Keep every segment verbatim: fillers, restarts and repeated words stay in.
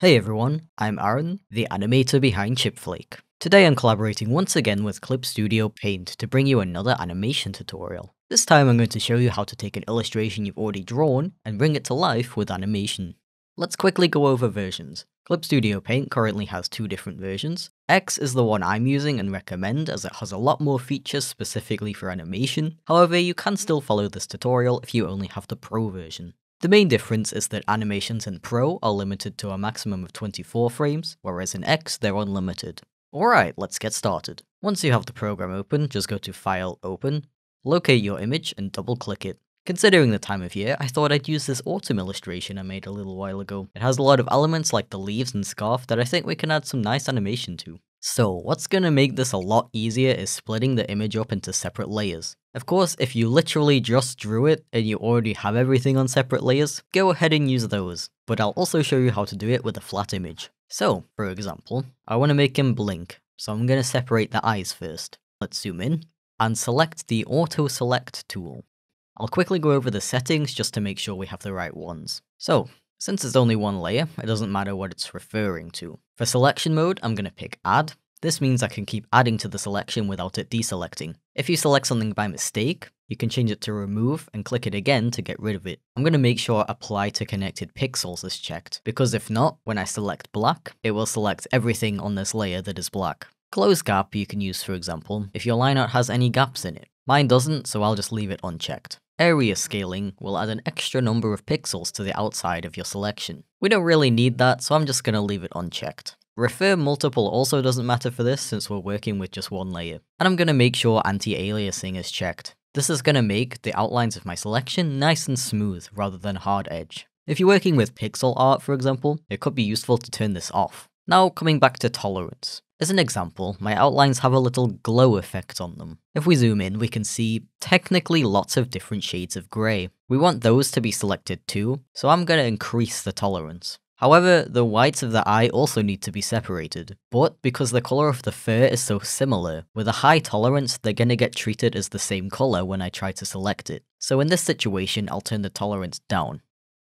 Hey everyone, I'm Aaron, the animator behind Chipflake. Today I'm collaborating once again with Clip Studio Paint to bring you another animation tutorial. This time I'm going to show you how to take an illustration you've already drawn and bring it to life with animation. Let's quickly go over versions. Clip Studio Paint currently has two different versions. X is the one I'm using and recommend as it has a lot more features specifically for animation. However, you can still follow this tutorial if you only have the Pro version. The main difference is that animations in Pro are limited to a maximum of twenty-four frames, whereas in X they're unlimited. Alright, let's get started. Once you have the program open, just go to File, Open, locate your image and double click it. Considering the time of year, I thought I'd use this autumn illustration I made a little while ago. It has a lot of elements like the leaves and scarf that I think we can add some nice animation to. So what's gonna make this a lot easier is splitting the image up into separate layers. Of course, if you literally just drew it and you already have everything on separate layers, go ahead and use those. But I'll also show you how to do it with a flat image. So, for example, I want to make him blink, so I'm gonna separate the eyes first. Let's zoom in and select the Auto Select tool. I'll quickly go over the settings just to make sure we have the right ones. So, since it's only one layer, it doesn't matter what it's referring to. For selection mode, I'm going to pick Add. This means I can keep adding to the selection without it deselecting. If you select something by mistake, you can change it to Remove and click it again to get rid of it. I'm going to make sure Apply to Connected Pixels is checked, because if not, when I select black, it will select everything on this layer that is black. Close Gap you can use, for example, if your line art has any gaps in it. Mine doesn't, so I'll just leave it unchecked. Area Scaling will add an extra number of pixels to the outside of your selection. We don't really need that, so I'm just going to leave it unchecked. Refer Multiple also doesn't matter for this since we're working with just one layer. And I'm going to make sure Anti-Aliasing is checked. This is going to make the outlines of my selection nice and smooth rather than hard edge. If you're working with pixel art, for example, it could be useful to turn this off. Now coming back to tolerance. As an example, my outlines have a little glow effect on them. If we zoom in, we can see technically lots of different shades of grey. We want those to be selected too, so I'm going to increase the tolerance. However, the whites of the eye also need to be separated, but because the colour of the fur is so similar, with a high tolerance they're going to get treated as the same colour when I try to select it. So in this situation, I'll turn the tolerance down.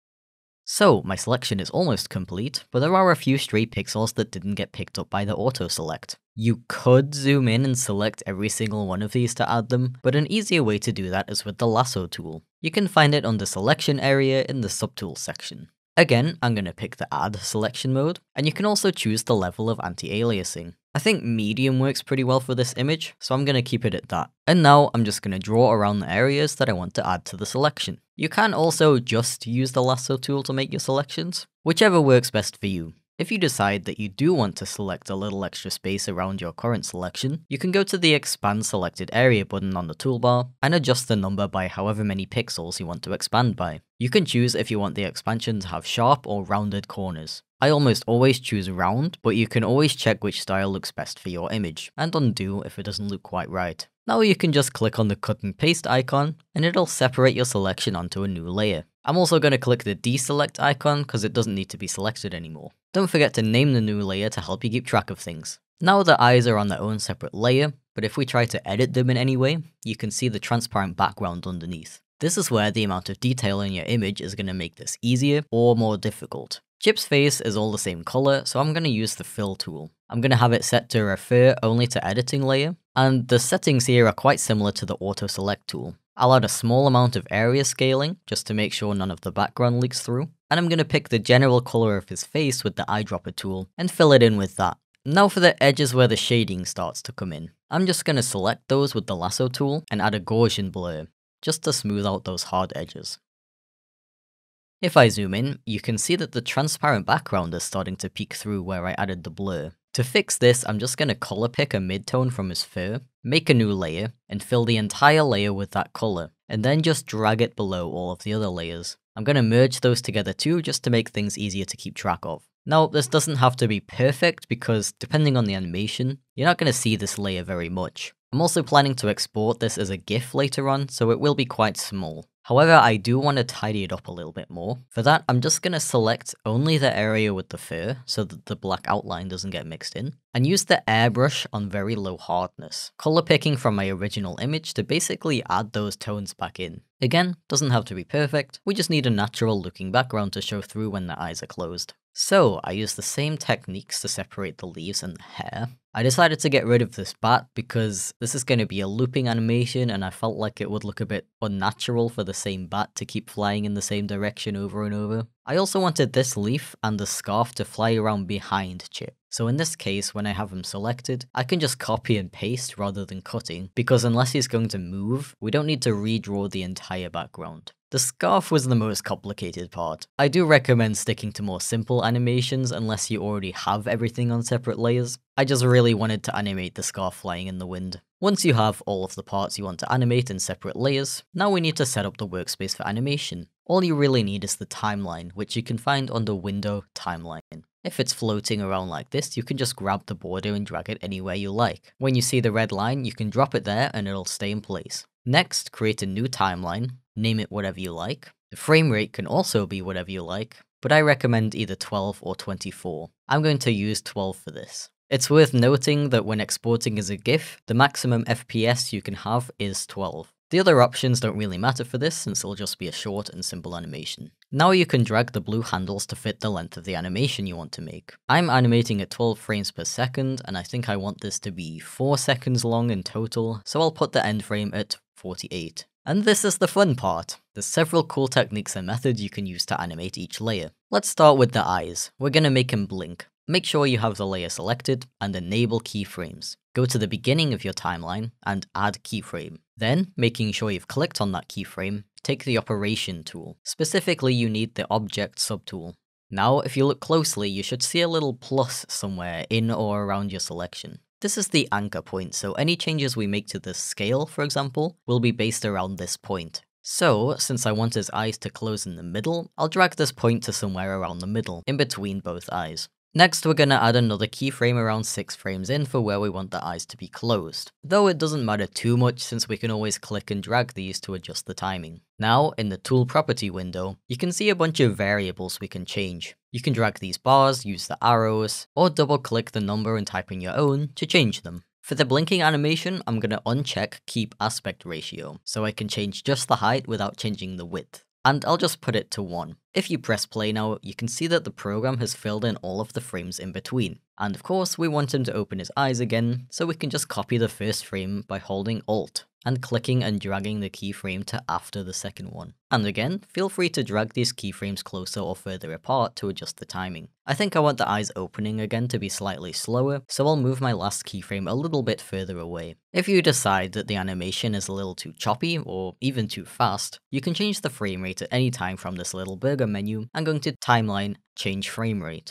So, my selection is almost complete, but there are a few stray pixels that didn't get picked up by the auto select. You could zoom in and select every single one of these to add them, but an easier way to do that is with the lasso tool. You can find it on the selection area in the subtools section. Again, I'm going to pick the Add selection mode, and you can also choose the level of anti-aliasing. I think medium works pretty well for this image, so I'm going to keep it at that. And now I'm just going to draw around the areas that I want to add to the selection. You can also just use the lasso tool to make your selections, whichever works best for you. If you decide that you do want to select a little extra space around your current selection, you can go to the Expand Selected Area button on the toolbar and adjust the number by however many pixels you want to expand by. You can choose if you want the expansion to have sharp or rounded corners. I almost always choose round, but you can always check which style looks best for your image, and undo if it doesn't look quite right. Now you can just click on the cut and paste icon, and it'll separate your selection onto a new layer. I'm also going to click the deselect icon because it doesn't need to be selected anymore. Don't forget to name the new layer to help you keep track of things. Now the eyes are on their own separate layer, but if we try to edit them in any way, you can see the transparent background underneath. This is where the amount of detail in your image is going to make this easier or more difficult. Chip's face is all the same color, so I'm going to use the Fill tool. I'm going to have it set to refer only to editing layer, and the settings here are quite similar to the Auto Select tool. I'll add a small amount of area scaling, just to make sure none of the background leaks through, and I'm going to pick the general color of his face with the eyedropper tool, and fill it in with that. Now for the edges where the shading starts to come in. I'm just going to select those with the lasso tool, and add a Gaussian blur, just to smooth out those hard edges. If I zoom in, you can see that the transparent background is starting to peek through where I added the blur. To fix this, I'm just going to color pick a midtone from his fur, make a new layer, and fill the entire layer with that color, and then just drag it below all of the other layers. I'm going to merge those together too, just to make things easier to keep track of. Now, this doesn't have to be perfect because, depending on the animation, you're not going to see this layer very much. I'm also planning to export this as a GIF later on, so it will be quite small. However, I do want to tidy it up a little bit more. For that, I'm just going to select only the area with the fur so that the black outline doesn't get mixed in, and use the airbrush on very low hardness, color picking from my original image to basically add those tones back in. Again, doesn't have to be perfect, we just need a natural looking background to show through when the eyes are closed. So I used the same techniques to separate the leaves and the hair. I decided to get rid of this bat because this is going to be a looping animation and I felt like it would look a bit unnatural for the same bat to keep flying in the same direction over and over. I also wanted this leaf and the scarf to fly around behind Chip. So in this case, when I have him selected, I can just copy and paste rather than cutting, because unless he's going to move, we don't need to redraw the entire background. The scarf was the most complicated part. I do recommend sticking to more simple animations unless you already have everything on separate layers. I just really wanted to animate the scarf flying in the wind. Once you have all of the parts you want to animate in separate layers, now we need to set up the workspace for animation. All you really need is the timeline, which you can find under Window, Timeline. If it's floating around like this, you can just grab the border and drag it anywhere you like. When you see the red line, you can drop it there and it'll stay in place. Next, create a new timeline, name it whatever you like. The frame rate can also be whatever you like, but I recommend either twelve or twenty-four. I'm going to use twelve for this. It's worth noting that when exporting as a GIF, the maximum F P S you can have is twelve. The other options don't really matter for this since it'll just be a short and simple animation. Now you can drag the blue handles to fit the length of the animation you want to make. I'm animating at twelve frames per second and I think I want this to be four seconds long in total, so I'll put the end frame at forty-eight. And this is the fun part. There's several cool techniques and methods you can use to animate each layer. Let's start with the eyes. We're gonna make him blink. Make sure you have the layer selected and enable keyframes. Go to the beginning of your timeline and add keyframe. Then, making sure you've clicked on that keyframe, take the operation tool. Specifically, you need the object subtool. Now, if you look closely, you should see a little plus somewhere in or around your selection. This is the anchor point, so any changes we make to the scale, for example, will be based around this point. So, since I want his eyes to close in the middle, I'll drag this point to somewhere around the middle, in between both eyes. Next, we're going to add another keyframe around six frames in for where we want the eyes to be closed. Though it doesn't matter too much since we can always click and drag these to adjust the timing. Now, in the Tool Property window, you can see a bunch of variables we can change. You can drag these bars, use the arrows, or double click the number and type in your own to change them. For the blinking animation, I'm going to uncheck Keep Aspect Ratio, so I can change just the height without changing the width. And I'll just put it to one. If you press play now, you can see that the program has filled in all of the frames in between. And of course, we want him to open his eyes again, so we can just copy the first frame by holding Alt and clicking and dragging the keyframe to after the second one. And again, feel free to drag these keyframes closer or further apart to adjust the timing. I think I want the eyes opening again to be slightly slower, so I'll move my last keyframe a little bit further away. If you decide that the animation is a little too choppy or even too fast, you can change the frame rate at any time from this little burger menu and going to Timeline, Change Frame Rate.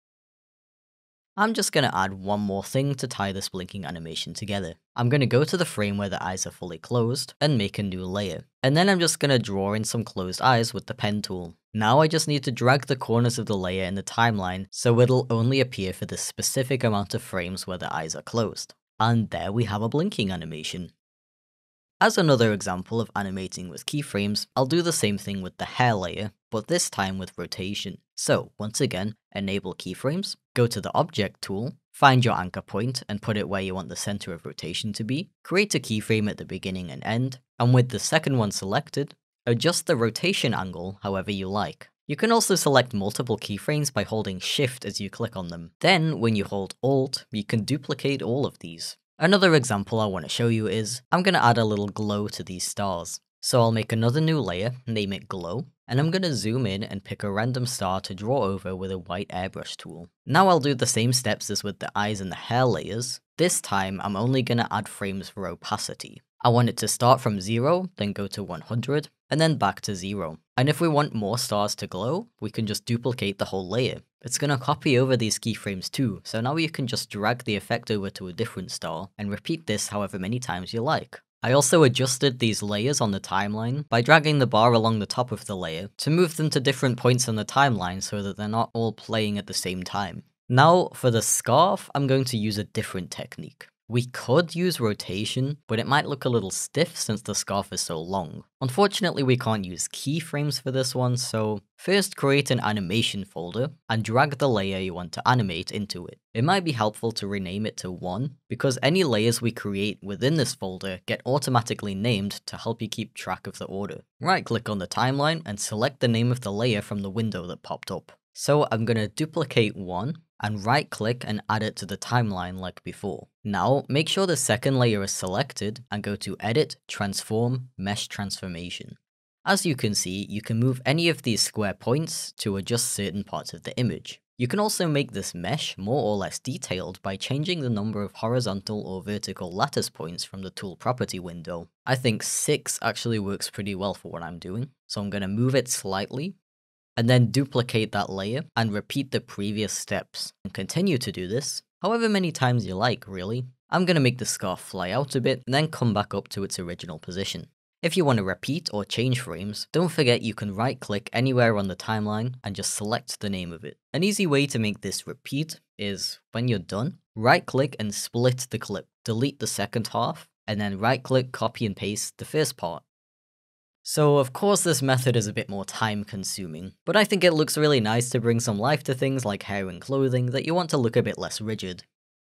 I'm just going to add one more thing to tie this blinking animation together. I'm going to go to the frame where the eyes are fully closed and make a new layer. And then I'm just going to draw in some closed eyes with the pen tool. Now I just need to drag the corners of the layer in the timeline so it'll only appear for this specific amount of frames where the eyes are closed. And there we have a blinking animation. As another example of animating with keyframes, I'll do the same thing with the hair layer, but this time with rotation. So, once again, enable keyframes, go to the Object tool, find your anchor point and put it where you want the center of rotation to be, create a keyframe at the beginning and end, and with the second one selected, adjust the rotation angle however you like. You can also select multiple keyframes by holding Shift as you click on them. Then, when you hold Alt, you can duplicate all of these. Another example I want to show you is, I'm going to add a little glow to these stars. So I'll make another new layer, name it Glow, and I'm going to zoom in and pick a random star to draw over with a white airbrush tool. Now I'll do the same steps as with the eyes and the hair layers. This time I'm only going to add frames for opacity. I want it to start from zero, then go to one hundred, and then back to zero. And if we want more stars to glow, we can just duplicate the whole layer. It's going to copy over these keyframes too, so now you can just drag the effect over to a different star, and repeat this however many times you like. I also adjusted these layers on the timeline by dragging the bar along the top of the layer to move them to different points on the timeline so that they're not all playing at the same time. Now, for the scarf, I'm going to use a different technique. We could use rotation, but it might look a little stiff since the scarf is so long. Unfortunately, we can't use keyframes for this one, so first create an animation folder and drag the layer you want to animate into it. It might be helpful to rename it to one, because any layers we create within this folder get automatically named to help you keep track of the order. Right-click on the timeline and select the name of the layer from the window that popped up. So I'm going to duplicate one and right click and add it to the timeline like before. Now make sure the second layer is selected and go to Edit, Transform, Mesh Transformation. As you can see, you can move any of these square points to adjust certain parts of the image. You can also make this mesh more or less detailed by changing the number of horizontal or vertical lattice points from the tool property window. I think six actually works pretty well for what I'm doing, so I'm going to move it slightly, and then duplicate that layer and repeat the previous steps, and continue to do this however many times you like, really. I'm going to make the scarf fly out a bit and then come back up to its original position. If you want to repeat or change frames, don't forget you can right click anywhere on the timeline and just select the name of it. An easy way to make this repeat is, when you're done, right click and split the clip, delete the second half, and then right click, copy and paste the first part. So of course this method is a bit more time consuming, but I think it looks really nice to bring some life to things like hair and clothing that you want to look a bit less rigid.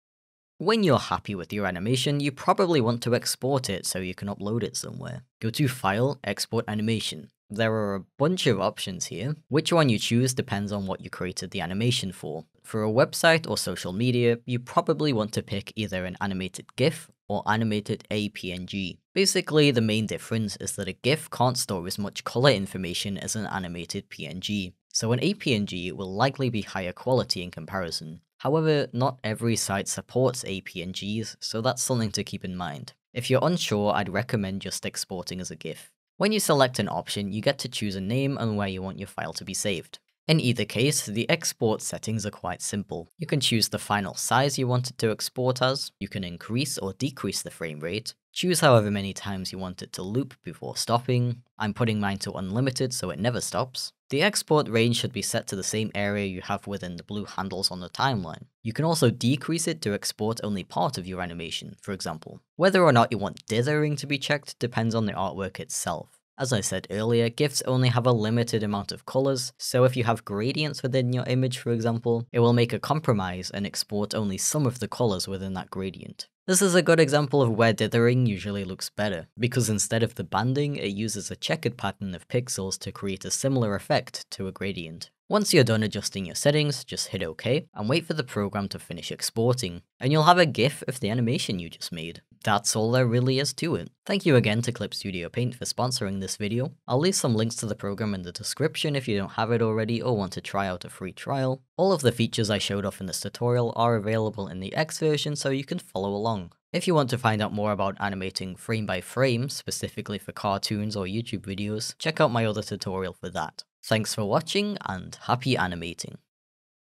When you're happy with your animation, you probably want to export it so you can upload it somewhere. Go to File, Export Animation. There are a bunch of options here. Which one you choose depends on what you created the animation for. For a website or social media, you probably want to pick either an animated GIF or animated A P N G. Basically, the main difference is that a GIF can't store as much color information as an animated P N G, so an A P N G will likely be higher quality in comparison. However, not every site supports A P N Gs, so that's something to keep in mind. If you're unsure, I'd recommend just exporting as a GIF. When you select an option, you get to choose a name and where you want your file to be saved. In either case, the export settings are quite simple. You can choose the final size you want it to export as, you can increase or decrease the frame rate, choose however many times you want it to loop before stopping. I'm putting mine to unlimited so it never stops. The export range should be set to the same area you have within the blue handles on the timeline. You can also decrease it to export only part of your animation, for example. Whether or not you want dithering to be checked depends on the artwork itself. As I said earlier, GIFs only have a limited amount of colors, so if you have gradients within your image, for example, it will make a compromise and export only some of the colors within that gradient. This is a good example of where dithering usually looks better, because instead of the banding, it uses a checkered pattern of pixels to create a similar effect to a gradient. Once you're done adjusting your settings, just hit OK, and wait for the program to finish exporting, and you'll have a GIF of the animation you just made. That's all there really is to it. Thank you again to Clip Studio Paint for sponsoring this video. I'll leave some links to the program in the description if you don't have it already or want to try out a free trial. All of the features I showed off in this tutorial are available in the X version, so you can follow along. If you want to find out more about animating frame by frame, specifically for cartoons or YouTube videos, check out my other tutorial for that. Thanks for watching, and happy animating.